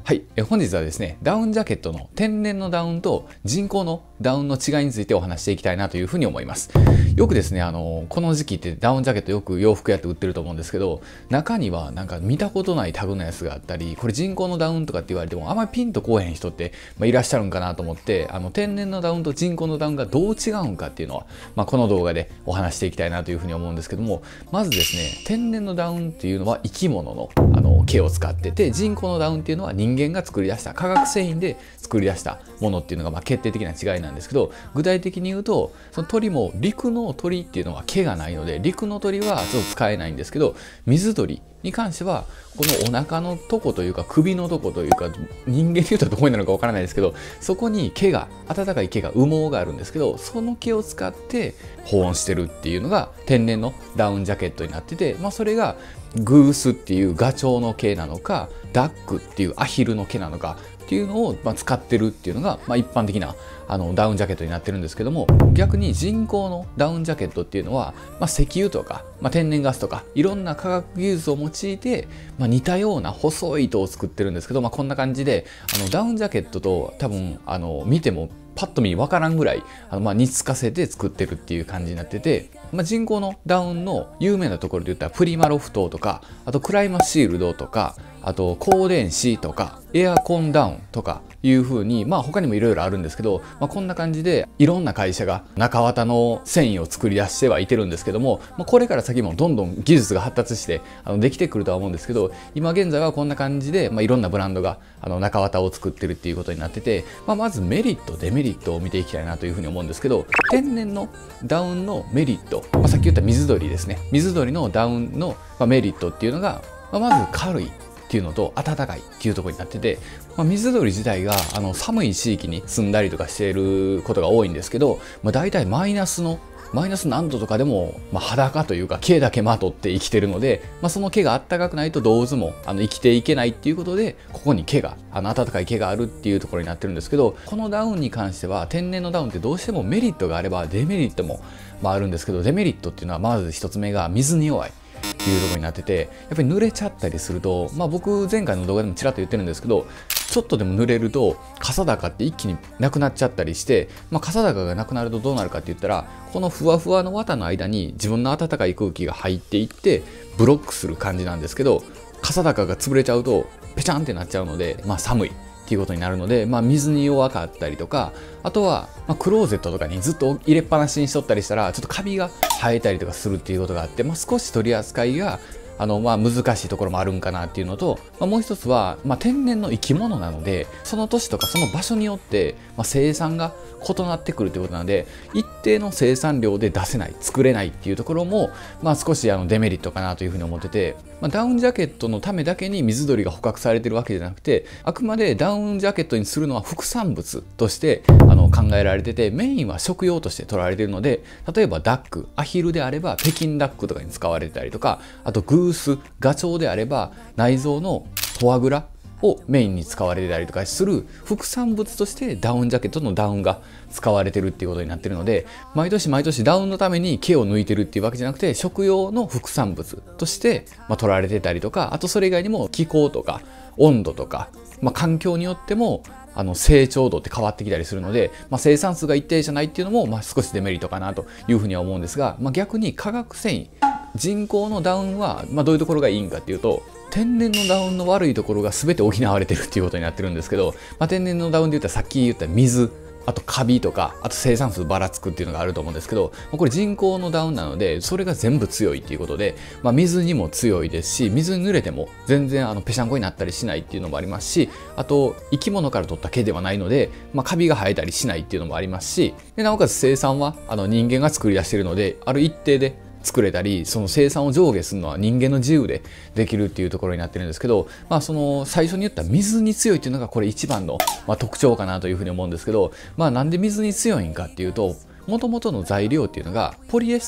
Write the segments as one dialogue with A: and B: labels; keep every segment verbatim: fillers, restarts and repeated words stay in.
A: はい、え本日はですね、ダウンジャケットの天然のダウンと人工のダウンの違いについてお話していきたいなというふうに思います。よくですね、あのこの時期ってダウンジャケットよく洋服屋って売ってると思うんですけど、中にはなんか見たことないタグのやつがあったり、これ人工のダウンとかって言われてもあまりピンとこうへん人って、まあ、いらっしゃるんかなと思って、あの天然のダウンと人工のダウンがどう違うんかっていうのは、まあ、この動画でお話していきたいなというふうに思うんですけども、まずですね、天然のダウンっていうのは生き物のあの毛を使ってて、人工のダウンっていうのは人間が作り出した化学繊維で作り出したものっていうのがまあ決定的な違いなんですけど、具体的に言うと、その鳥も陸の鳥っていうのは毛がないので陸の鳥はちょっと使えないんですけど、水鳥に関してはこのお腹のとこというか首のとこというか、人間で言うとどこになるのかわからないですけど、そこに毛が暖かい毛が羽毛があるんですけど、その毛を使って保温してるっていうのが天然のダウンジャケットになってて、まあ、それがグースっていうガチョウの毛なのか、ダックっていうアヒルの毛なのかっていうのをまあ使ってるっていうのがまあ一般的なあのダウンジャケットになってるんですけども、逆に人工のダウンジャケットっていうのは、まあ、石油とか、まあ、天然ガスとかいろんな化学技術を用いて、まあ、似たような細い糸を作ってるんですけど、まあ、こんな感じであのダウンジャケットと多分あの見てもパッと見分からんぐらいあのまあ似つかせて作ってるっていう感じになってて、まあ、人工のダウンの有名なところで言ったらプリマロフトとか、あとクライマシールドとか、あと光電子とかエアコンダウンとかいう風に、まあ他にもいろいろあるんですけど、まあ、こんな感じでいろんな会社が中綿の繊維を作り出してはいてるんですけども、まあ、これから先もどんどん技術が発達してあのできてくるとは思うんですけど、今現在はこんな感じで、まあ、いろんなブランドがあの中綿を作ってるっていうことになってて、まあ、まずメリットデメリットを見ていきたいなというふうに思うんですけど、天然のダウンのメリット、まあ、さっき言った水鳥ですね、水鳥のダウンのメリットっていうのが、まあ、まず軽いっていうのと暖かいっていうところになってて、まあ、水鳥自体があの寒い地域に住んだりとかしていることが多いんですけど、まあ、大体マイナスのマイナス何度とかでも、まあ、裸というか毛だけまとって生きてるので、まあ、その毛が暖かくないとどうずもあの生きていけないっていうことで、ここに毛があの暖かい毛があるっていうところになってるんですけど、このダウンに関しては天然のダウンってどうしてもメリットがあればデメリットもまああるんですけど、デメリットっていうのはまず一つ目が水に弱いっていうところになってて、やっぱり濡れちゃったりすると、まあ、僕前回の動画でもちらっと言ってるんですけど、ちょっとでも濡れると傘高って一気になくなっちゃったりして、まあ、傘高がなくなるとどうなるかって言ったら、このふわふわの綿の間に自分の暖かい空気が入っていってブロックする感じなんですけど、傘高が潰れちゃうとペチャンってなっちゃうので、まあ、寒いっていうことになるので、まあ、水に弱かったりとか、あとは、まあ、クローゼットとかにずっと入れっぱなしにしとったりしたらちょっとカビが生えたりとかするっていうことがあって、まあ、少し取り扱いがあのまあ難しいところもあるんかなっていうのと、まあ、もう一つは、まあ、天然の生き物なので、その年とかその場所によって、まあ、生産が異なってくるということなので、一定の生産量で出せない作れないっていうところも、まあ、少しあのデメリットかなというふうに思ってて、まあ、ダウンジャケットのためだけに水鳥が捕獲されてるわけじゃなくて、あくまでダウンジャケットにするのは副産物としてあの考えられてて、メインは食用として取られているので、例えばダックアヒルであれば北京ダックとかに使われてたりとか、あとグースガチョウであれば内臓のフォアグラをメインに使われてたりとかする副産物としてダウンジャケットのダウンが使われてるっていうことになってるので、毎年毎年ダウンのために毛を抜いてるっていうわけじゃなくて、食用の副産物としてまあ取られてたりとか、あとそれ以外にも気候とか温度とか、まあ、環境によってもあの成長度って変わってきたりするので、まあ、生産数が一定じゃないっていうのもまあ少しデメリットかなというふうには思うんですが、まあ、逆に化学繊維人工のダウンはまあどういうところがいいんかっていうと、天然のダウンの悪いところが全て補われてるっていうことになってるんですけど、まあ、天然のダウンで言ったらさっき言った水、あとカビとか、あと生産数ばらつくっていうのがあると思うんですけど、これ人工のダウンなのでそれが全部強いっていうことで、まあ、水にも強いですし、水に濡れても全然あのぺしゃんこになったりしないっていうのもありますし、あと生き物から取った毛ではないので、まあ、カビが生えたりしないっていうのもありますし、でなおかつ生産はあの人間が作り出しているので、ある一定で作れたり、その生産を上下するのは人間の自由でできるっていうところになってるんですけど、まあ、その最初に言った水に強いっていうのがこれ一番の、まあ、特徴かなというふうに思うんですけど、まあ、なんで水に強いんかっていうと、もともとの材料っていうのがポリエステルっ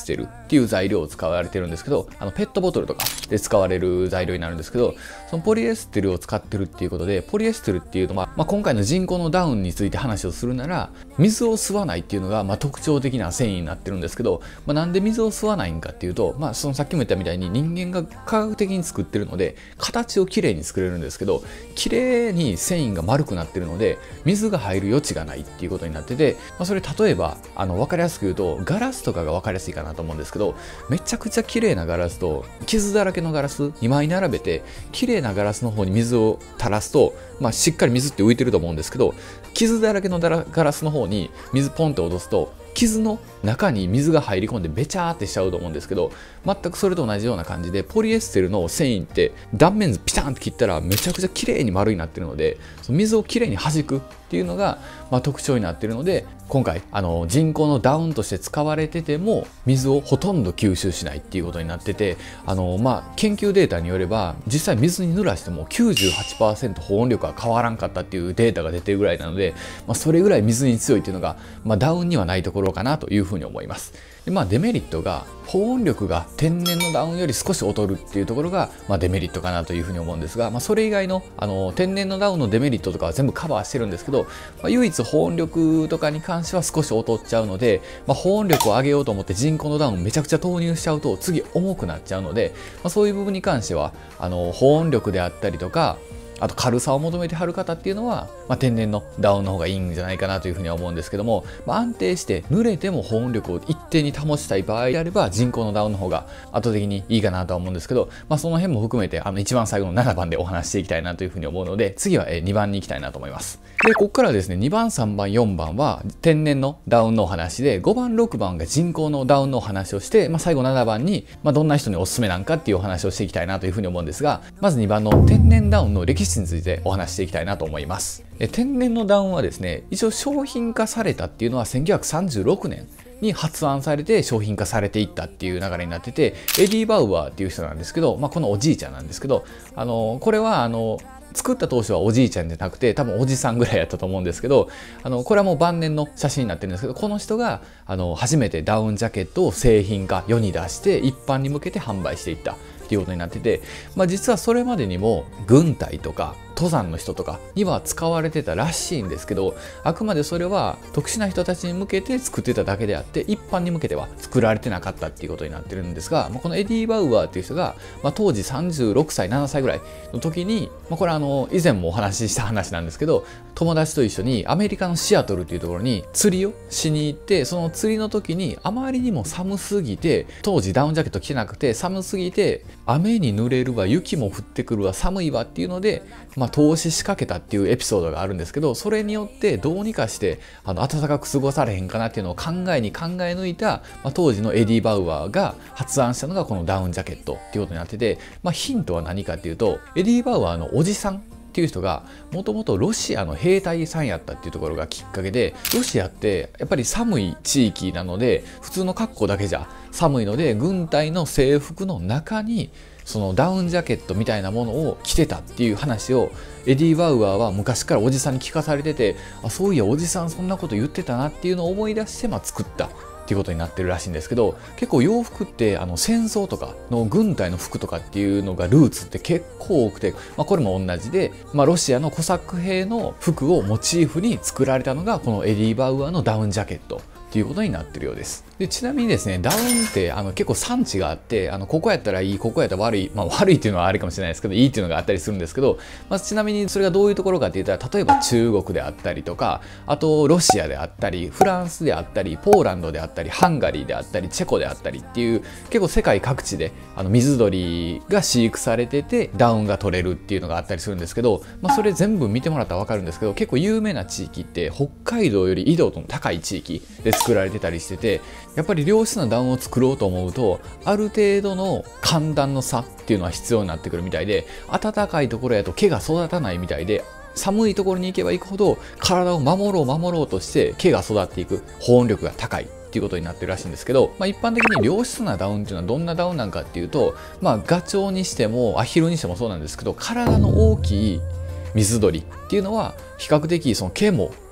A: っていう材料を使われてるんですけど、あのペットボトルとかで使われる材料になるんですけど、そのポリエステルを使ってるっていうことで、ポリエステルっていうのは、まあ、今回の人工のダウンについて話をするなら、水を吸わないっていうのがまあ特徴的な繊維になってるんですけど、まあ、なんで水を吸わないんかっていうと、まあ、そのさっきも言ったみたいに人間が科学的に作ってるので形をきれいに作れるんですけど、きれいに繊維が丸くなってるので水が入る余地がないっていうことになってて、まあ、それ例えばあの分かりやすく言うとガラスとかが分かりやすいかなと思うんですけど、めちゃくちゃ綺麗なガラスと傷だらけのガラスにまい並べて、綺麗なガラスの方に水を垂らすと、まあ、しっかり水って浮いてると思うんですけど、傷だらけのガラスの方に水ポンって落とすと傷の中に水が入り込んでべちゃーってしちゃうと思うんですけど、全くそれと同じような感じでポリエステルの繊維って断面図ピタンって切ったらめちゃくちゃ綺麗に丸になってるので、その水をきれいに弾くっていうのが、まあ、特徴になってるので、今回あの人工のダウンとして使われてても水をほとんど吸収しないっていうことになってて、あの、まあ、研究データによれば実際水に濡らしても きゅうじゅうはちパーセント 保温力が変わらんかったっていうデータが出てるぐらいなので、まあ、それぐらい水に強いっていうのが、まあ、ダウンにはないところかなというふうに思います。で、まあ、デメリットが保温力が天然のダウンより少し劣るっていうところが、まあ、デメリットかなというふうに思うんですが、まあ、それ以外の、あの天然のダウンのデメリットとかは全部カバーしてるんですけど、まあ、唯一保温力とかに関しては少し劣っちゃうので、まあ、保温力を上げようと思って人工のダウンめちゃくちゃ投入しちゃうと次重くなっちゃうので、まあ、そういう部分に関してはあの保温力であったりとか、あと軽さを求めてはる方っていうのは、まあ、天然のダウンの方がいいんじゃないかなというふうには思うんですけども、まあ、安定して濡れても保温力を一定に保ちたい場合であれば人工のダウンの方が圧倒的にいいかなとは思うんですけど、まあ、その辺も含めてあの一番最後のななばんでお話していきたいなというふうに思うので、次はにばんに行きたいなと思います。で、ここからですね、にばんさんばんよんばんは天然のダウンのお話で、ごばんろくばんが人工のダウンのお話をして、まあ、最後ななばんに、まあ、どんな人におすすめなんかっていうお話をしていきたいなというふうに思うんですが、まずにばんの天然ダウンの歴史についてお話していきたいなと思います。え天然のダウンはですね、一応商品化されたっていうのはせんきゅうひゃくさんじゅうろくねんに発案されて商品化されていったっていう流れになってて、エディ・バウアーっていう人なんですけど、まあ、このおじいちゃんなんですけど、あのこれはあの作った当初はおじいちゃんじゃなくて多分おじさんぐらいやったと思うんですけど、あのこれはもう晩年の写真になってるんですけど、この人があの初めてダウンジャケットを製品化世に出して一般に向けて販売していったっていうことになってて、まあ、実はそれまでにも軍隊とか登山の人とかには使われてたらしいんですけど、あくまでそれは特殊な人たちに向けて作ってただけであって一般に向けては作られてなかったっていうことになってるんですが、まあ、このエディ・バウアーっていう人が、まあ、当時さんじゅうろくさいななさいぐらいの時に、まあ、これあの以前もお話しした話なんですけど、友達と一緒にアメリカのシアトルっていうところに釣りをしに行って、その釣りの時にあまりにも寒すぎて、当時ダウンジャケット着てなくて寒すぎて雨に濡れるわ、雪も降ってくるわ、寒いわっていうので、まあ、投資仕掛けたっていうエピソードがあるんですけど、それによってどうにかしてあの暖かく過ごされへんかなっていうのを考えに考え抜いた、まあ、当時のエディ・バウアーが発案したのがこのダウンジャケットっていうことになってて、まあ、ヒントは何かっていうと、エディ・バウアーのおじさんっていう人がもともとロシアの兵隊さんやったっていうところがきっかけで、ロシアってやっぱり寒い地域なので普通の格好だけじゃ寒いので、軍隊の制服の中にそのダウンジャケットみたいなものを着てたっていう話をエディ・バウアーは昔からおじさんに聞かされてて、あ、そういやおじさんそんなこと言ってたなっていうのを思い出して、まあ、作ったっていうことになってるらしいんですけど、結構洋服ってあの戦争とかの軍隊の服とかっていうのがルーツって結構多くて、まあ、これも同じで、まあ、ロシアのコサック兵の服をモチーフに作られたのがこのエディ・バウアーのダウンジャケットっていうことになってるようです。で、ちなみにですね、ダウンってあの結構産地があって、あのここやったらいい、ここやったら悪い、まあ悪いっていうのはあるかもしれないですけど、いいっていうのがあったりするんですけど、まあ、ちなみにそれがどういうところかって言ったら、例えば中国であったりとか、あとロシアであったり、フランスであったり、ポーランドであったり、ハンガリーであったり、チェコであったりっていう結構世界各地であの水鳥が飼育されててダウンが取れるっていうのがあったりするんですけど、まあ、それ全部見てもらったら分かるんですけど、結構有名な地域って北海道より緯度の高い地域で作られてたりしてて、やっぱり良質なダウンを作ろうと思うとある程度の寒暖の差っていうのは必要になってくるみたいで、暖かいところやと毛が育たないみたいで、寒いところに行けば行くほど体を守ろう守ろうとして毛が育っていく、保温力が高いっていうことになってるらしいんですけど、まあ、一般的に良質なダウンっていうのはどんなダウンなんかっていうと、まあ、ガチョウにしてもアヒルにしてもそうなんですけど、体の大きい水鳥っていうのは比較的その毛も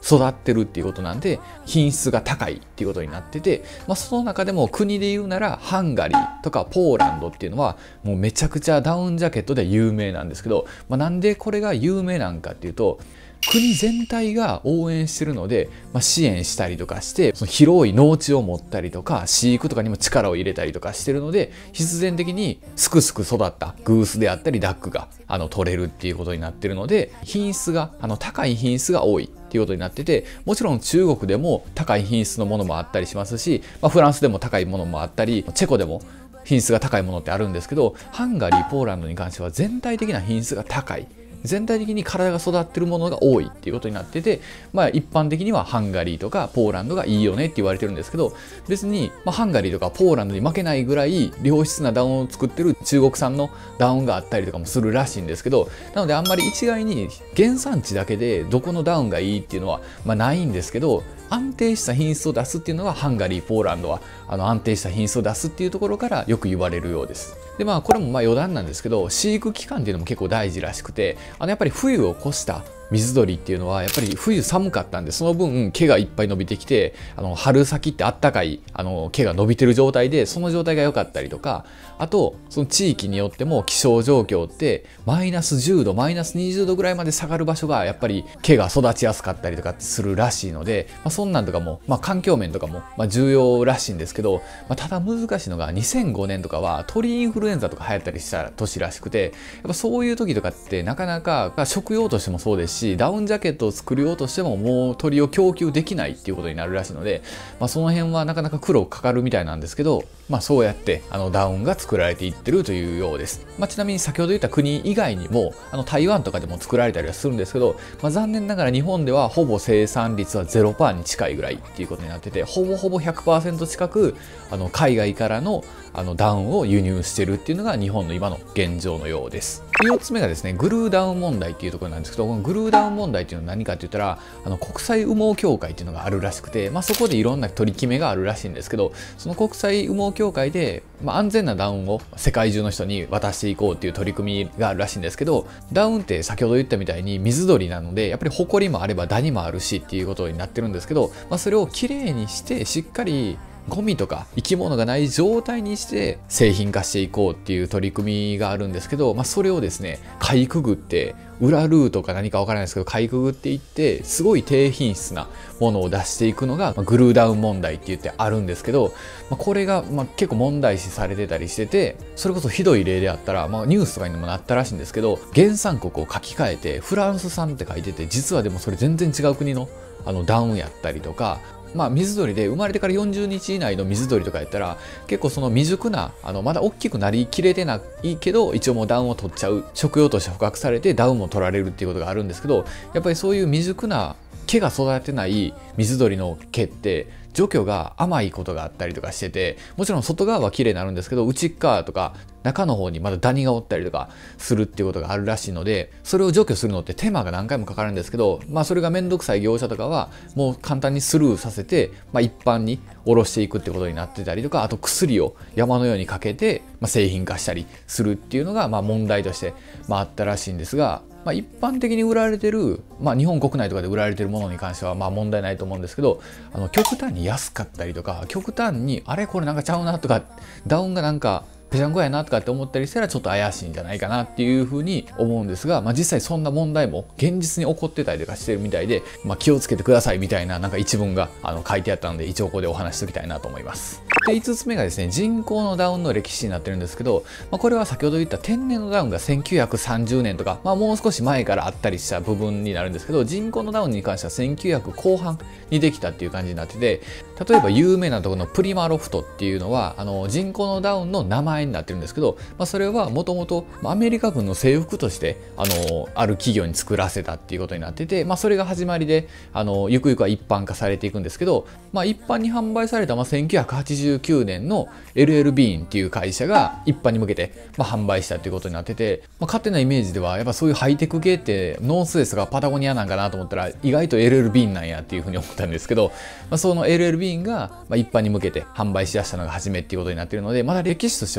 A: 育ってるっていうことなんで品質が高いっていうことになってて、まあ、その中でも国で言うならハンガリーとかポーランドっていうのはもうめちゃくちゃダウンジャケットで有名なんですけど、まあ、なんでこれが有名なんかっていうと、国全体が応援してるので、まあ、支援したりとかして、その広い農地を持ったりとか飼育とかにも力を入れたりとかしてるので、必然的にすくすく育ったグースであったりダックがあの取れるっていうことになってるので、品質があの高い品質が多いっていうことになってて、もちろん中国でも高い品質のものもあったりしますし、まあ、フランスでも高いものもあったり、チェコでも品質が高いものってあるんですけど、ハンガリーポーランドに関しては全体的な品質が高い、全体的に体が育ってるものが多いっていうことになってて、まあ一般的にはハンガリーとかポーランドがいいよねって言われてるんですけど、別に、まあ、ハンガリーとかポーランドに負けないぐらい良質なダウンを作ってる中国産のダウンがあったりとかもするらしいんですけど、なのであんまり一概に原産地だけでどこのダウンがいいっていうのは、まあ、ないんですけど、安定した品質を出すっていうのはハンガリー、ポーランドはあの安定した品質を出すっていうところからよく言われるようです。でまあこれもまあ余談なんですけど、飼育期間っていうのも結構大事らしくて、あのやっぱり冬を越した水鳥っていうのはやっぱり冬寒かったんで、その分毛がいっぱい伸びてきて、あの春先ってあったかいあの毛が伸びてる状態で、その状態が良かったりとか、あとその地域によっても気象状況ってマイナスじゅうどマイナスにじゅうどぐらいまで下がる場所がやっぱり毛が育ちやすかったりとかするらしいので、まあ、そんなんとかも、まあ、環境面とかもまあ重要らしいんですけど、まあ、ただ難しいのがにせんごねんとかは鳥インフルエンザとか流行ったりした年らしくて、やっぱそういう時とかってなかなか食用としてもそうですし、ダウンジャケットを作るようとしてももう鳥を供給できないっていうことになるらしいので、まあ、その辺はなかなか苦労かかるみたいなんですけど、まあ、そうやってあのダウンが作られていってるというようです。まあ、ちなみに先ほど言った国以外にもあの台湾とかでも作られたりはするんですけど、まあ、残念ながら日本ではほぼ生産率は ゼロパーセント に近いぐらいっていうことになってて、ほぼほぼ ひゃくパーセント 近くあの海外からのあのダウンを輸入してるっていうのが日本の今の現状のようです。よっつめがですね、グルーダウン問題っていうところなんですけど、このグルーダウン問題っていうのは何かって言ったら、あの国際羽毛協会っていうのがあるらしくて、まあ、そこでいろんな取り決めがあるらしいんですけど、その国際羽毛協会で、まあ、安全なダウンを世界中の人に渡していこうっていう取り組みがあるらしいんですけど、ダウンって先ほど言ったみたいに水鳥なので、やっぱりホコリもあればダニもあるしっていうことになってるんですけど、まあ、それをきれいにしてしっかりゴミとか生き物がない状態にして製品化していこうっていう取り組みがあるんですけど、まあ、それをですねかいくぐって裏ルートか何かわからないですけどかいくぐっていってすごい低品質なものを出していくのが、まあ、グルーダウン問題って言ってあるんですけど、まあ、これがまあ結構問題視されてたりしてて、それこそひどい例であったら、まあ、ニュースとかにもなったらしいんですけど、原産国を書き換えてフランス産って書いてて、実はでもそれ全然違う国のあのダウンやったりとか、まあ、水鳥で生まれてからよんじゅうにち以内の水鳥とかやったら結構その未熟なあのまだ大きくなりきれてないけど一応もうダウンを取っちゃう、食用として捕獲されてダウンも取られるっていうことがあるんですけど、やっぱりそういう未熟な毛が育てない水鳥の毛って除去が甘いことがあったりとかしてて、もちろん外側は綺麗になるんですけど内側とか中の方にまだダニがおったりとかするっていうことがあるらしいので、それを除去するのって手間が何回もかかるんですけど、まあそれがめんどくさい業者とかはもう簡単にスルーさせて、まあ、一般に卸していくってことになってたりとか、あと薬を山のようにかけて、まあ、製品化したりするっていうのがまあ問題として、まあ、あったらしいんですが、まあ、一般的に売られてる、まあ、日本国内とかで売られてるものに関してはまあ問題ないと思うんですけど、あの極端に安かったりとか極端にあれこれなんかちゃうなとかダウンがなんかぺちゃんこやなとかって思ったりしたらちょっと怪しいんじゃないかなっていうふうに思うんですが、まあ、実際そんな問題も現実に起こってたりとかしてるみたいで、まあ、気をつけてくださいみたいななんか一文があの書いてあったので一応ここでお話しときたいなと思います。でいつつめがですね、人工のダウンの歴史になってるんですけど、まあ、これは先ほど言った天然のダウンがせんきゅうひゃくさんじゅうねんとか、まあ、もう少し前からあったりした部分になるんですけど、人工のダウンに関してはせんきゅうひゃくこう半にできたっていう感じになってて、例えば有名なところのプリマロフトっていうのはあの人工のダウンの名前になってるんですけど、まあ、それはもともとアメリカ軍の制服としてあのある企業に作らせたっていうことになってて、まあ、それが始まりであのゆくゆくは一般化されていくんですけど、まあ、一般に販売された、まあ、せんきゅうひゃくはちじゅうきゅうねんの エルエル ビーンっていう会社が一般に向けて、まあ、販売したっていうことになってて、まあ、勝手なイメージではやっぱそういうハイテク系ってノースフェイスがパタゴニアなんかなと思ったら意外と エルエル ビーンなんやっていうふうに思ったんですけど、まあ、その エルエル ビーンが一般に向けて販売しだしたのが初めっていうことになっているので、まだ歴史として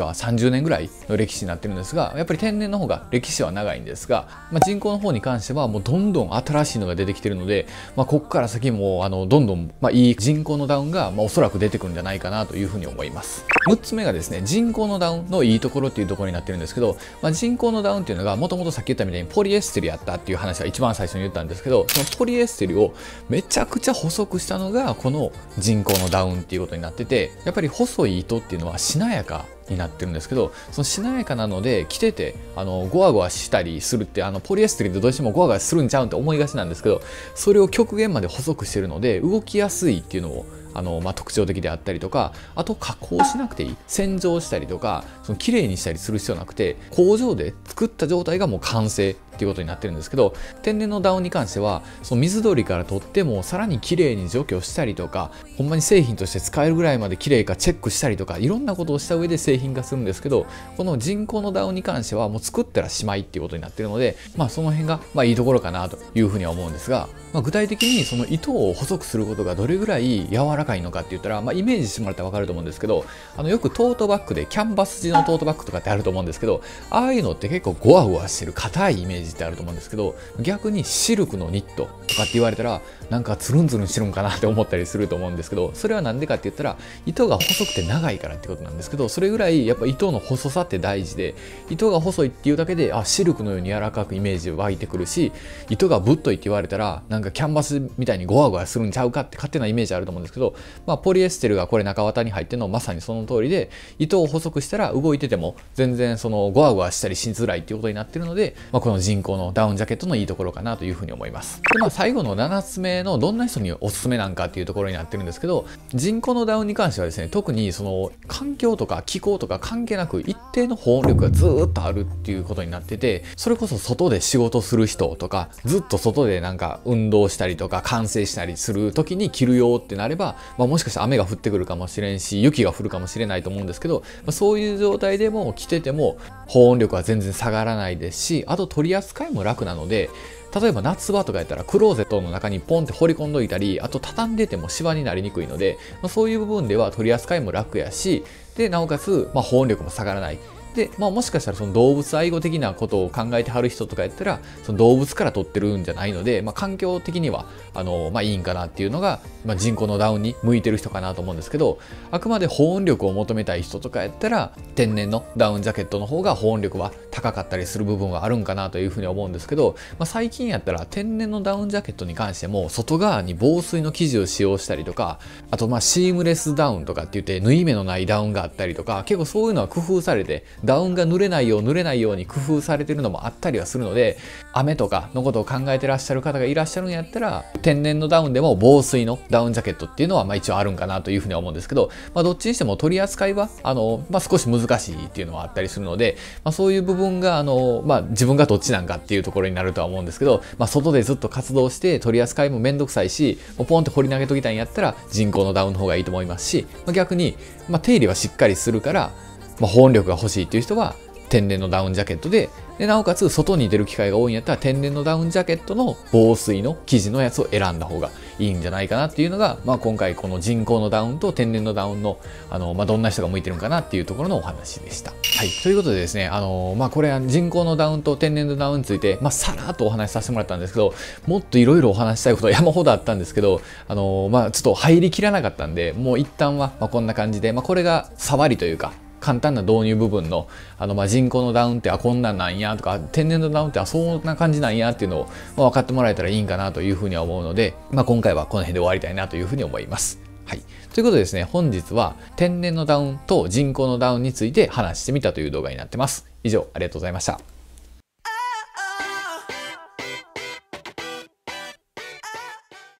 A: かさんじゅうねんぐらいの歴史になってるんですが、やっぱり天然の方が歴史は長いんですが、まあ、人工の方に関してはもうどんどん新しいのが出てきてるので、まあ、ここから先もあのどんどん、まあ、いい人工のダウンが、まあ、おそらく出てくるんじゃないかなというふうに思います。むっつめがですね、人工のダウンのいいところっていうところになってるんですけど、まあ、人工のダウンっていうのがもともとさっき言ったみたいにポリエステルやったっていう話は一番最初に言ったんですけど、そのポリエステルをめちゃくちゃ細くしたのがこの人工のダウンっていうことになってて、やっぱり細い糸っていうのはしなやかになってるんですけど、そのしなやかなので着ててあのゴワゴワしたりするって、あのポリエステルってどうしてもゴワゴワするんちゃうんって思いがちなんですけど、それを極限まで細くしてるので動きやすいっていうのをあの、まあ、特徴的であったりとか、あと加工しなくていい、洗浄したりとかその綺麗にしたりする必要なくて、工場で作った状態がもう完成っていうことになってるんですけど、天然のダウンに関してはその水鳥から取ってもさらに綺麗に除去したりとか、ほんまに製品として使えるぐらいまで綺麗かチェックしたりとか、いろんなことをした上で製品化するんですけど、この人工のダウンに関してはもう作ったらしまいっていうことになってるので、まあその辺がまあいいところかなというふうには思うんですが、まあ、具体的にその糸を細くすることがどれぐらい柔らかいのかって言ったら、まあ、イメージしてもらったら分かると思うんですけど、あのよくトートバッグでキャンバス地のトートバッグとかってあると思うんですけど、ああいうのって結構ゴワゴワしてる硬いイメージってあると思うんですけど、逆にシルクのニットとかって言われたらなんかツルンツルンしてるんかなって思ったりすると思うんですけど、それはなんでかって言ったら糸が細くて長いからってことなんですけど、それぐらいやっぱ糸の細さって大事で、糸が細いっていうだけであシルクのように柔らかくイメージ湧いてくるし、糸がぶっといって言われたらなんかキャンバスみたいにゴワゴワするんちゃうかって勝手なイメージあると思うんですけど、まあ、ポリエステルがこれ中綿に入ってるのまさにその通りで、糸を細くしたら動いてても全然そのゴワゴワしたりしづらいっていうことになってるので、まあ、この人工のダウンジャケットのいいところかなというふうに思います。で、まあ、最後のななつめのどんな人におすすめなんかっていうところになってるんですけど、人工のダウンに関してはですね、特にその環境とか気候とか関係なく一定の保温力がずっとあるっていうことになってて、それこそ外で仕事する人とかずっと外でなんか運動したりとか完成したりする時に着るよってなれば、まあ、もしかしたら雨が降ってくるかもしれんし雪が降るかもしれないと思うんですけど、まあ、そういう状態でも着てても保温力は全然下がらないですし、あと取り扱いも楽なので、例えば夏場とかやったらクローゼットの中にポンって放り込んどいたり、あと畳んでてもシワになりにくいので、まあ、そういう部分では取り扱いも楽やし、でなおかつ、まあ、保温力も下がらない。で、まあ、もしかしたらその動物愛護的なことを考えてはる人とかやったらその動物から取ってるんじゃないので、まあ、環境的にはあの、まあ、いいんかなっていうのが、まあ、人工のダウンに向いてる人かなと思うんですけど、あくまで保温力を求めたい人とかやったら天然のダウンジャケットの方が保温力は高かったりする部分はあるんかなというふうに思うんですけど、まあ、最近やったら天然のダウンジャケットに関しても外側に防水の生地を使用したりとか、あとまあシームレスダウンとかって言って縫い目のないダウンがあったりとか、結構そういうのは工夫されてダウンが濡れないよう濡れないように工夫されてるのもあったりはするので、雨とかのことを考えてらっしゃる方がいらっしゃるんやったら天然のダウンでも防水のダウンジャケットっていうのはまあ一応あるんかなというふうには思うんですけど、まあ、どっちにしても取り扱いはあの、まあ、少し難しいっていうのはあったりするので、まあ、そういう部分があの、まあ、自分がどっちなんかっていうところになるとは思うんですけど、まあ、外でずっと活動して取り扱いもめんどくさいし、もうポンって掘り投げときたいんやったら人工のダウンの方がいいと思いますし、まあ、逆に、まあ、手入れはしっかりするから、まあ、保温力が欲しいっていう人は天然のダウンジャケットで、でなおかつ外に出る機会が多いんやったら天然のダウンジャケットの防水の生地のやつを選んだ方がいいんじゃないかなっていうのが、まあ、今回この人工のダウンと天然のダウンのあの、まあ、どんな人が向いてるのかなっていうところのお話でした。はい、ということでですね、あのまあ、これは人工のダウンと天然のダウンについて、まあ、さらっとお話しさせてもらったんですけど、もっといろいろお話したいことは山ほどあったんですけど、あのまあ、ちょっと入りきらなかったんで、もう一旦はまあこんな感じで、まあ、これが触りというか簡単な導入部分のあのまあ人工のダウンってあこんなんなんやとか、天然のダウンってあそんな感じなんやっていうのをまあ分かってもらえたらいいんかなというふうには思うので、まあ、今回はこの辺で終わりたいなというふうに思います。はい、ということでですね、本日は天然のダウンと人工のダウンについて話してみたという動画になってます。以上ありがとうございました。